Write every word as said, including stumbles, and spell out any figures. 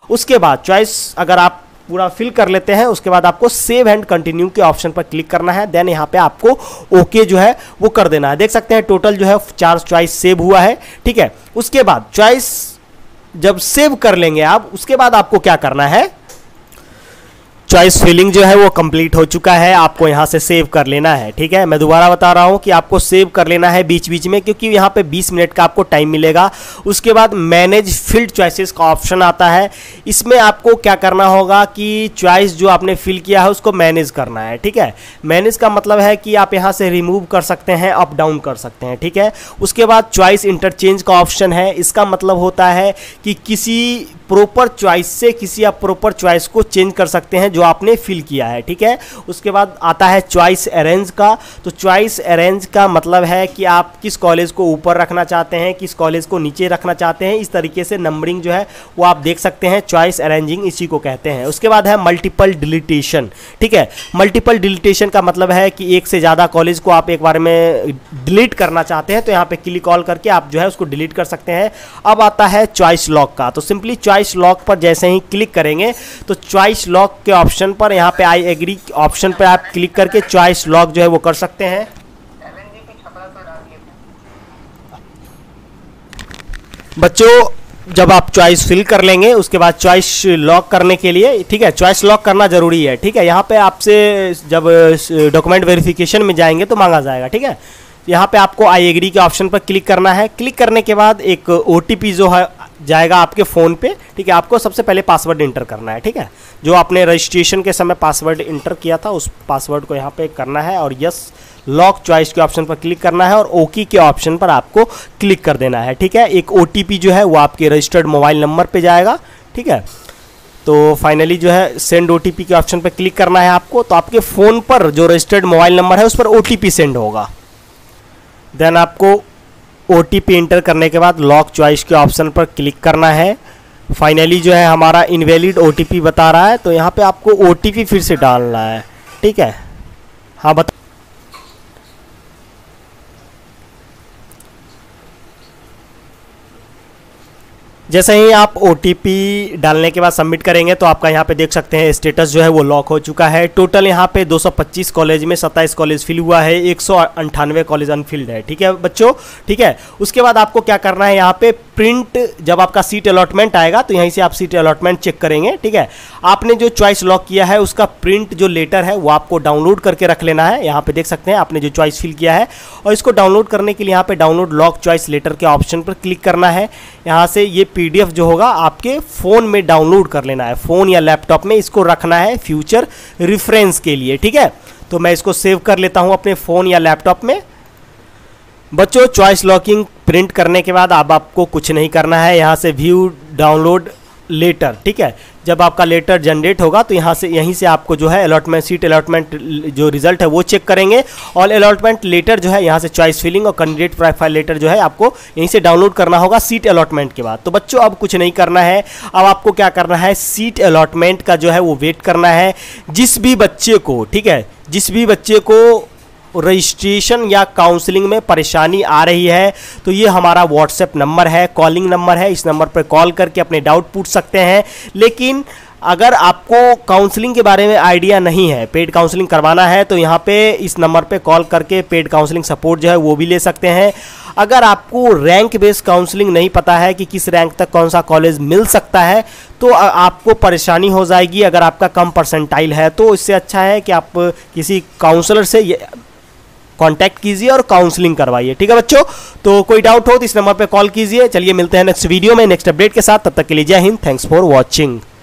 उसके बाद चॉइस अगर आप पूरा फिल कर लेते हैं, उसके बाद आपको सेव एंड कंटिन्यू के ऑप्शन पर क्लिक करना है। देन यहाँ पे आपको ओके जो है वो कर देना है। देख सकते हैं टोटल जो है चार चॉइस सेव हुआ है, ठीक है। उसके बाद चॉइस जब सेव कर लेंगे आप, उसके बाद आपको क्या करना है, चॉइस फिलिंग जो है वो कंप्लीट हो चुका है, आपको यहाँ से सेव कर लेना है, ठीक है। मैं दोबारा बता रहा हूँ कि आपको सेव कर लेना है बीच बीच में, क्योंकि यहाँ पे बीस मिनट का आपको टाइम मिलेगा। उसके बाद मैनेज फील्ड चॉइसेस का ऑप्शन आता है, इसमें आपको क्या करना होगा कि चॉइस जो आपने फिल किया है उसको मैनेज करना है, ठीक है। मैनेज का मतलब है कि आप यहाँ से रिमूव कर सकते हैं, अप डाउन कर सकते हैं, ठीक है। उसके बाद चॉइस इंटरचेंज का ऑप्शन है, इसका मतलब होता है कि किसी प्रॉपर चॉइस से किसी आप प्रॉपर चॉइस को चेंज कर सकते हैं जो आपने फिल किया है, ठीक है। उसके बाद आता है चॉइस अरेंज का। तो चॉइस अरेंज का मतलब है कि आप किस कॉलेज को ऊपर रखना चाहते हैं, किस कॉलेज को नीचे रखना चाहते हैं, इस तरीके से नंबरिंग जो है वो आप देख सकते हैं। चॉइस अरेंजिंग इसी को कहते हैं। उसके बाद है मल्टीपल डिलीटेशन, ठीक है। मल्टीपल डिलीटेशन का मतलब है कि एक से ज़्यादा कॉलेज को आप एक बार में डिलीट करना चाहते हैं, तो यहाँ पे क्लिक ऑल करके आप जो है उसको डिलीट कर सकते हैं। अब आता है चॉइस लॉक का। तो सिंपली चॉइस लॉक पर जैसे ही क्लिक करेंगे तो चॉइस लॉक के ऑप्शन पर यहाँ पे आई एग्री ऑप्शन पर आप क्लिक करके चॉइस लॉक जो है वो कर सकते हैं। बच्चों जब आप चॉइस फिल कर लेंगे उसके बाद चॉइस लॉक करने के लिए, ठीक है, चॉइस लॉक करना जरूरी है, ठीक है। यहाँ पे आपसे जब डॉक्यूमेंट वेरिफिकेशन में जाएंगे तो मांगा जाएगा, ठीक है। यहाँ पे आपको आई एग्री के ऑप्शन पर क्लिक करना है। क्लिक करने के बाद एक ओटीपी जो है जाएगा आपके फ़ोन पे, ठीक है। आपको सबसे पहले पासवर्ड इंटर करना है, ठीक है। जो आपने रजिस्ट्रेशन के समय पासवर्ड इंटर किया था उस पासवर्ड को यहाँ पे करना है और यस लॉक चॉइस के ऑप्शन पर क्लिक करना है और ओके के ऑप्शन पर आपको क्लिक कर देना है, ठीक है। एक ओटीपी जो है वो आपके रजिस्टर्ड मोबाइल नंबर पे जाएगा, ठीक है। तो फाइनली जो है सेंड ओटीपी के ऑप्शन पर क्लिक करना है आपको। तो आपके फ़ोन पर जो रजिस्टर्ड मोबाइल नंबर है उस पर ओटीपी सेंड होगा। देन आपको ओटीपी इंटर करने के बाद लॉक चॉइस के ऑप्शन पर क्लिक करना है। फाइनली जो है हमारा इनवैलिड ओटीपी बता रहा है, तो यहाँ पे आपको ओटीपी फिर से डालना है, ठीक है। हाँ बता जैसे ही आप ओ टी पी डालने के बाद सबमिट करेंगे तो आपका यहाँ पे देख सकते हैं स्टेटस जो है वो लॉक हो चुका है। टोटल यहाँ पे दो सौ पच्चीस कॉलेज में सत्ताईस कॉलेज फिल हुआ है, एक सौ अंठानवे कॉलेज अनफिल्ड है, ठीक है बच्चों, ठीक है। उसके बाद आपको क्या करना है, यहाँ पे प्रिंट जब आपका सीट अलॉटमेंट आएगा तो यहीं से आप सीट अलॉटमेंट चेक करेंगे, ठीक है। आपने जो चॉइस लॉक किया है उसका प्रिंट जो लेटर है वो आपको डाउनलोड करके रख लेना है। यहाँ पे देख सकते हैं आपने जो चॉइस फिल किया है, और इसको डाउनलोड करने के लिए यहाँ पे डाउनलोड लॉक चॉइस लेटर के ऑप्शन पर क्लिक करना है। यहाँ से ये पीडीएफ जो होगा आपके फ़ोन में डाउनलोड कर लेना है, फ़ोन या लैपटॉप में इसको रखना है फ्यूचर रेफरेंस के लिए, ठीक है। तो मैं इसको सेव कर लेता हूँ अपने फ़ोन या लैपटॉप में। बच्चों चॉइस लॉकिंग प्रिंट करने के बाद अब आपको कुछ नहीं करना है, यहाँ से व्यू डाउनलोड लेटर, ठीक है। जब आपका लेटर जनरेट होगा तो यहाँ से यहीं से आपको जो है अलॉटमेंट सीट अलॉटमेंट जो रिजल्ट है वो चेक करेंगे, और अलॉटमेंट लेटर जो है यहाँ से चॉइस फिलिंग और कैंडिडेट प्रोफाइल लेटर जो है आपको यहीं से डाउनलोड करना होगा सीट अलॉटमेंट के बाद। तो बच्चों अब कुछ नहीं करना है, अब आपको क्या करना है, सीट अलॉटमेंट का जो है वो वेट करना है। जिस भी बच्चे को, ठीक है, जिस भी बच्चे को रजिस्ट्रेशन या काउंसलिंग में परेशानी आ रही है तो ये हमारा व्हाट्सएप नंबर है, कॉलिंग नंबर है, इस नंबर पर कॉल करके अपने डाउट पूछ सकते हैं। लेकिन अगर आपको काउंसलिंग के बारे में आइडिया नहीं है, पेड काउंसलिंग करवाना है, तो यहाँ पे इस नंबर पे कॉल करके पेड काउंसलिंग सपोर्ट जो है वो भी ले सकते हैं। अगर आपको रैंक बेस्ड काउंसलिंग नहीं पता है कि किस रैंक तक कौन सा कॉलेज मिल सकता है तो आपको परेशानी हो जाएगी। अगर आपका कम परसेंटाइल है तो इससे अच्छा है कि आप किसी काउंसलर से कांटेक्ट कीजिए और काउंसलिंग करवाइए, ठीक है बच्चों। तो कोई डाउट हो तो इस नंबर पे कॉल कीजिए। चलिए मिलते हैं नेक्स्ट वीडियो में नेक्स्ट अपडेट के साथ, तब तक के लिए जय हिंद, थैंक्स फॉर वॉचिंग।